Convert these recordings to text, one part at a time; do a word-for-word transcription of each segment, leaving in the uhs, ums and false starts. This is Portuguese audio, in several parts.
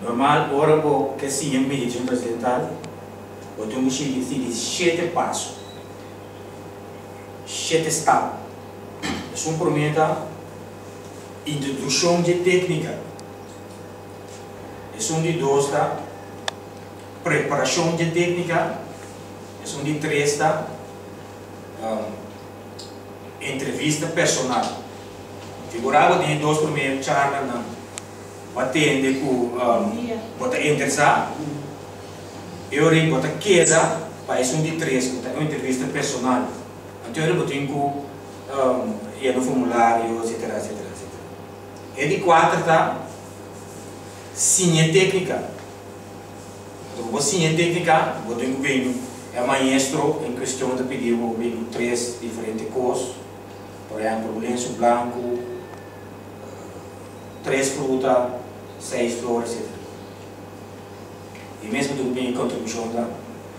Normal, ora bo que sim, em meditação transcendental, o tu seguir de sete passos, sete etapas. É um prometa introdução de técnica. É um de dois tá preparação de técnica. É um de três tá um, entrevista personal. Figurava tem dois primeiros charlas não. Batende com bota interessar. Eu ri bota queda para isso um de três, bota uma entrevista personal. Então eu botinho com e no formulário, etc, etc, etcétera. E de quatro tá sim técnica. Então vou sim técnica, botinho bem é maestro em questão de pedir bem três diferentes coisas. Por exemplo, lenço branco, três frutas, seis flores, etcétera. E mesmo do bem contribuição da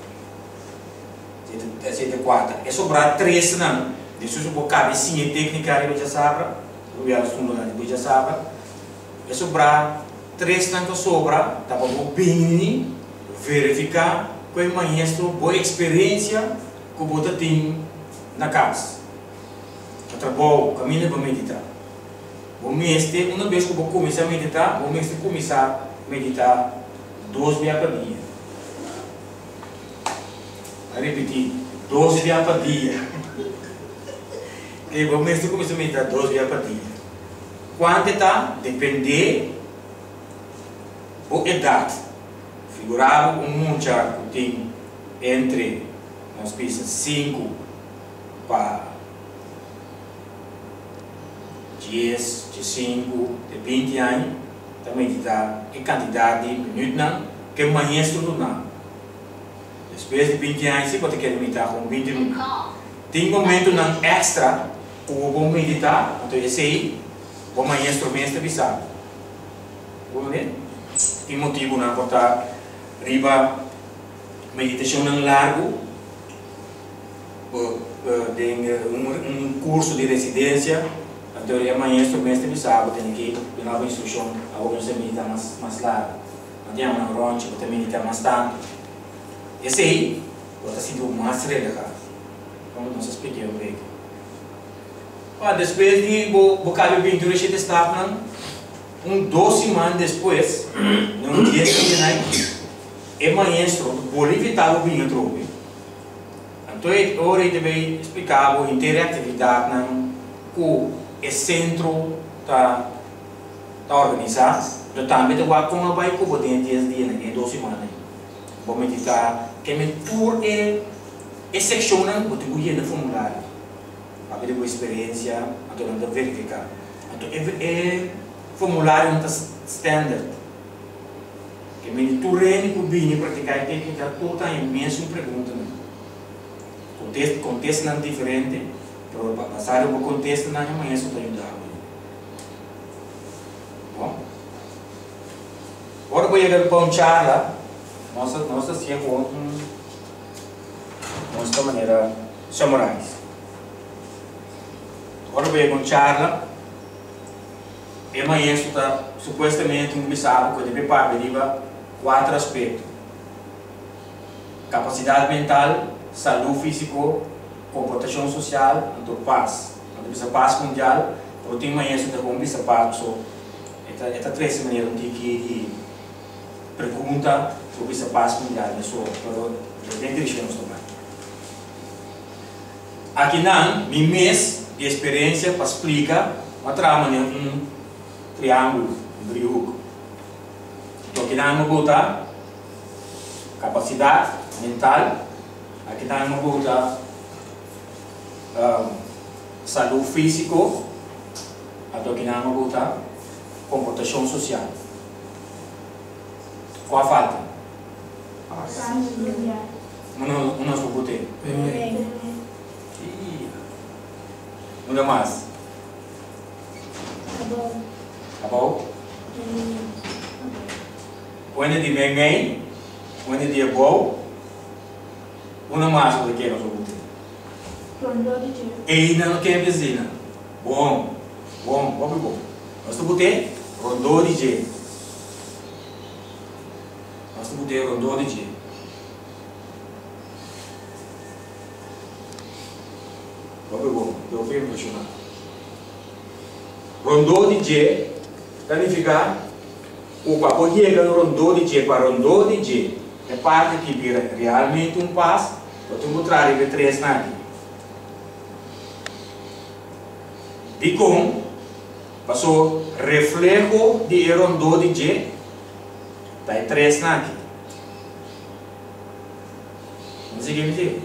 etcétera quatro. É sobrar três não. Deixa eu botar cabecinha técnica de já sabe, o já estudo lá de já sabe. É sobrar três não que sobra, tá para bem verificar com o maestro boa experiência que você tem na casa. Outra boa, caminho para meditar. O mestre, uma vez que eu começar a meditar, o mestre começar a meditar doze vezes por dia. Vou repetir, doze vezes por dia. E o mestre começa a meditar doze vezes por dia. Quanto está? Depende da idade. Figurava um muchacho que tem entre, nós pensamos, cinco para dez, de cinco, de vinte anos, também está em quantidade de minutos que o maestro do não. Depois de vinte anos, se você quer meditar com vinte minutos, tem um momento não extra que eu vou meditar, então esse aí, o maestro mesmo avisar. Tem motivo não botar riba meditação não largo, tem um curso de residência. Então, o maestro mestre avisava, tem que dar uma instrução a você meditar mais, mais largo. Não tem uma roncha, você meditar mais tanto. Esse aí, você se deu mais relajado. Como nós explicamos bem. Depois de bocar o pintura, você está um doze semanas depois, no dia seguinte, o maestro pode evitar o vinho trope. Então, agora ele vai explicar a interatividade com o centro está organizado. Então, também vai com a vai com dez dias, né? doze semanas. Vou meditar que me tour é é seção não vou ter que ir no formulário. Para ver a experiência, então não verificar. Então é formulário não standard. Que me tour é que vim praticar técnica toda a mesma pergunta. Contexto contexto não diferente. Para passar o contexto na manhã só para ajudar. Bom, agora vou ir para um charla. Nossa, nossa cia com nossa maneira samurais. Agora vou ir para um charla. E amanhã está supostamente um bisavo que deve preparar quatro aspectos: capacidade mental, saúde físico, comportação social, então paz. Quando bisa paz mundial, eu tenho manhã sobre como bisa paz, so esta esta três maneiras de que pergunta sobre bisa paz mundial, so pero tem direção também. Aqui não, mi mês de experiência para explicar uma trama de um triângulo, um triângulo. Então aqui não vou botar capacidade mental, aqui não vou botar Um, saúde físico, atau kita mau botar comportação social. Qual a falta? Não, não sou botei. Não mais. Acabou. Acabou? Quando de bem bem, quando de é bom, não mais o que nós vamos ter. E ainda não quer vizinha. Bom, bom, bom, bom. Nós estamos botando rondô de jeito. Nós temos que rondou de dia. Vamos ver, eu vou mencionar. Rondou de dia, significa o papo chega no rondou de dia para rondou de dia. É parte que vira realmente um passo, eu tenho que mostrar ele três na aqui. De como passou reflexo de rondou de dia, está em três na aqui. Vamos seguir aqui.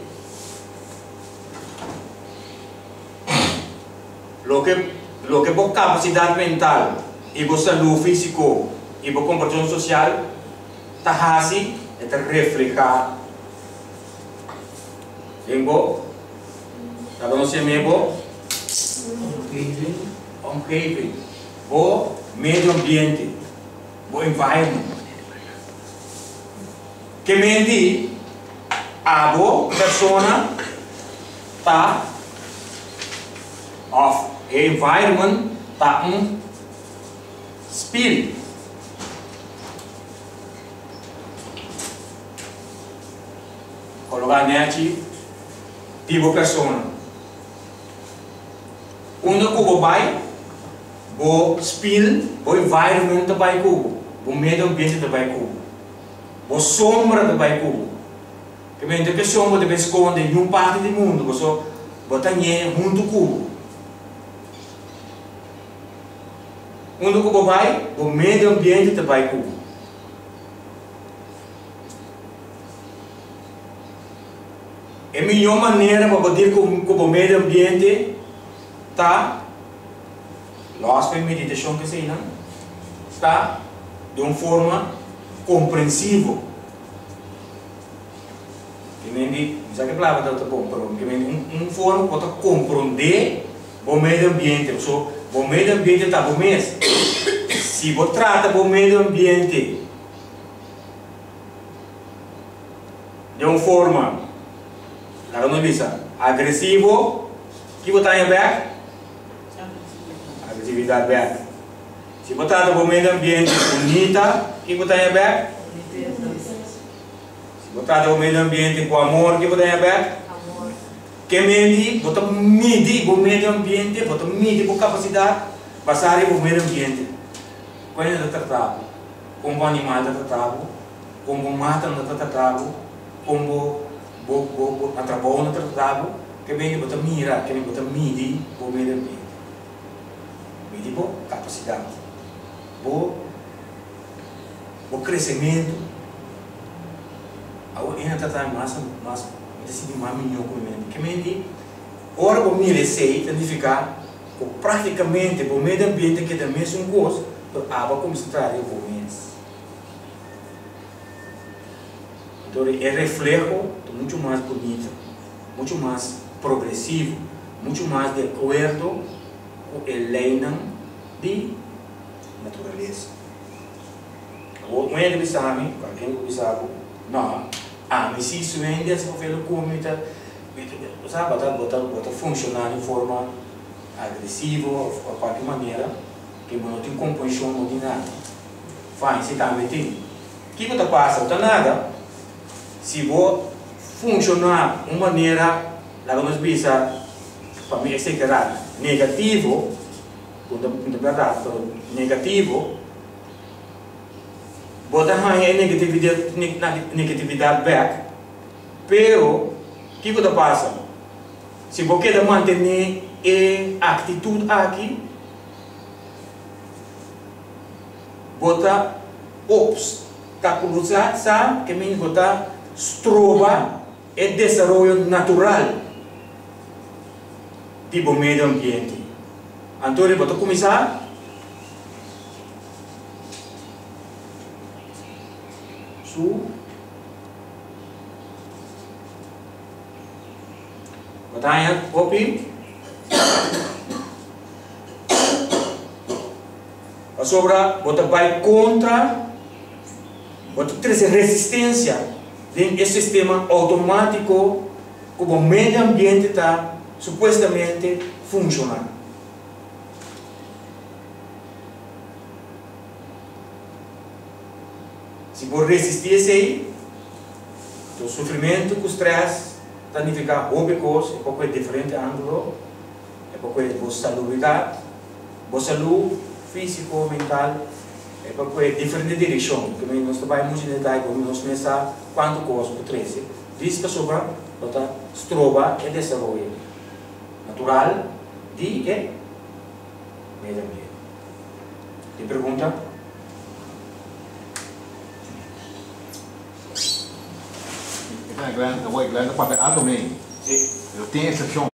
Lo que, lo que por capacidade mental e por saúde físico e por comportamento social está assim é reflejar. Lembo? Tá bom você mesmo? Omgeving. O meio ambiente. O environment. Que mente a boa persona tá of environment tá um spirit. Colocar nele tipo persona. Onde o vai, o spirit, o environment vai cubo, o meio ambiente vai cubo, o sombra vai cubo. Que vem de que sombra deve esconder em uma parte do mundo, você botar nele junto cubo. Onde o cubo vai, o meio ambiente vai cubo. É a melhor maneira para poder com o meio ambiente está nós para meditação que sei não está de uma forma compreensiva. Que vem já que claro está bom, pero que vem um forma para compreender o meio ambiente. So, o meio ambiente está bom mesmo. Se você trata o meio ambiente de uma forma Kalau não bisa agresivo, que botar em aberto? Agressividade aberta. Se botar no meio ambiente bonita, que botar em aberto? Se botar no meio ambiente com amor, que botar em aberto? Que medir, botar medir o meio ambiente, botar medir a capacidade, passar o meio ambiente. Quando é tratado, como o animal é tratado, como o mato é tratado, como bo bo bo atrapalha no tratado que vem de botar mira que vem botar medir o meio ambiente medir bo capacidade bo bo crescimento ao ainda tratar mais mais decidir mais melhor com o meio que medir ora o mira sei significa que praticamente o meio ambiente que também é um gosto a água como se trata o mês. Então é reflexo muito mais bonito, muito mais progressivo, muito mais de acordo com a lei de natureza. O que ele sabe, quem sabe, não, ah, mas se isso ainda se for como está, sabe, botar botar botar funcionar de forma agressiva ou de qualquer maneira, que não tem composição não nada. Faz, se está metido. O que está passando? Não está nada. Se vou funcionar de uma maneira, lá nós bisa, para mim, é errado, negativo, na verdade, negativo, botar mais negatividade, negatividade back, pero, o que está passando? Se você quer manter a atitude aqui, botar obstaculizar, que me botar estroba o desenvolvimento natural do meio ambiente. Então, eu vou começar. Su. Batanya, copy. A sobra, bota vai contra, bota trazer resistência dentro desse sistema automático como o meio ambiente está supostamente funcionando. Se por resistir isso aí, o sofrimento com o stress, significa roupa coisa, é pouco diferente ângulo, é pouco de boa saúde, boa saúde físico, mental, é pouco diferente direção, porque nós trabalhamos muito em detalhe, como nós pensamos quanto coisa por treze, diz que sobre, nota, estroba e desenvolve natural, de e meio ambiente. Tem pergunta? Glenn, Glenn, Glenn, para algo mesmo. Sim. Eu tenho esse chão.